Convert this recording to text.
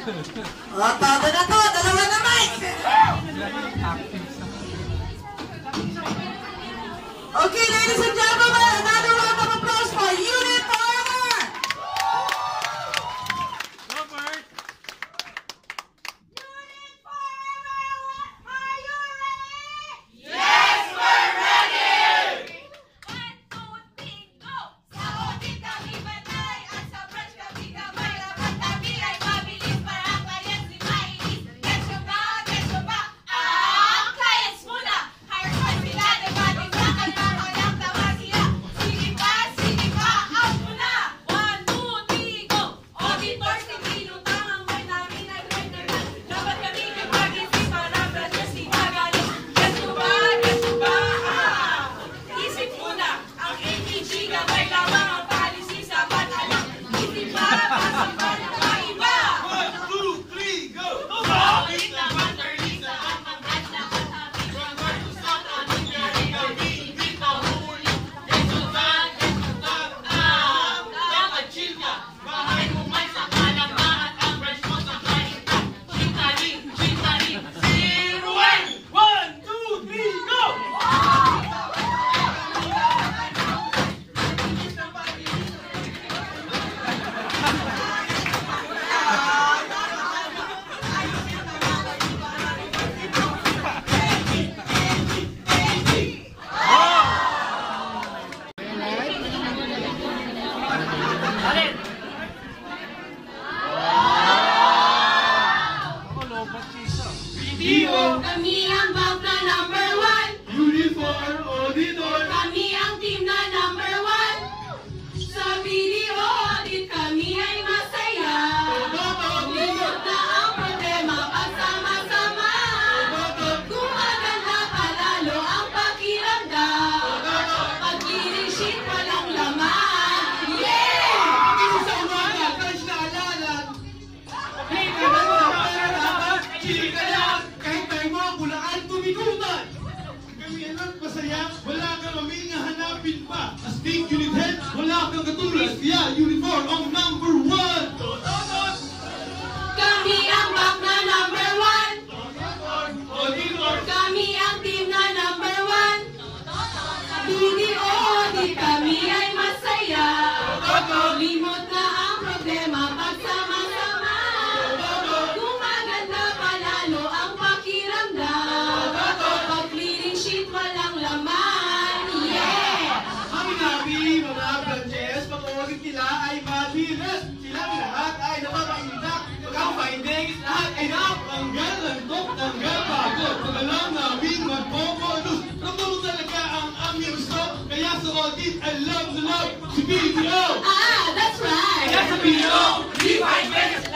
Todo na to, dalawa na mic! Okay, ladies and gentlemen, another round of applause for Unit Forever! Robert! Unit Forever, are you ready? Yes, we're ready! 1, 2, 3, go! Sa audit kami batay at sa branch kami kamay. Dapat kami ay mabilis para ang clients di mainis. Gets nyo ba? Ang clients muna! Hire ko sila, diba? Tignan ka na walang tawa sila. Sige pa, out muna! 1, 2, 3, go! Auditors, hindi lutang ang may namin ay may naman. Dapat kami kapag-isip para branches di magaling. Gets nyo ba? Isip muna, ang 80 gigabyte lamang ang policy sa batalang. Isip pa, pasok pa ng maiba. 1, 2, 3, go! Bakit naman Teresa ang mag-branch na katabi? From north to south, aming galing kami, hindi pa huli. Gets nyo ba? Dapat chill ka. Bahay mo man sa Kalamba at ang branch mo sa Kainta. Chintaring, 01! 1, 2, 3, go! Ako, lobat siya. Kami ang bank na number 1. Uniform auditor! Kami ang team na number 1. Sa video audit kami ay masaya. Limot na ang problema pagsama-sama. Gumaganda palalo ang pakiramdam. Pag clearing sheet walang laman. Yeah! Isa sa umaga, touch na alalan. Hey, kailan mo na pera dapat? Chili ka lang! Kahit tayo mo, bulaan tumigutan! Kami alam masaya, wala kang aming hanapin pa. Astig unit head, wala kang katulad. Yeah, uniform ang number 1! Tototos! Kami ang bank na number 1. Auditor! Kami ang team na number 1. Sa video audit kami ay masaya. Limot na ang problema pagsama-sama. Gumaganda palalo ang pakiramdam. Pag clearing sheet walang laman. Yeah! Happy mga branches, pag-audit nila ay mabilis. Silang lahat ay napapainak. Pag ang findings, lahat ay napanggal, lantok, tanggal, pagod. Pag-alam namin magpo-bonus. Ramdam talaga ang aming gusto. Kaya sa audit, I love si BDO. That's right! Kaya sa BDO, we find best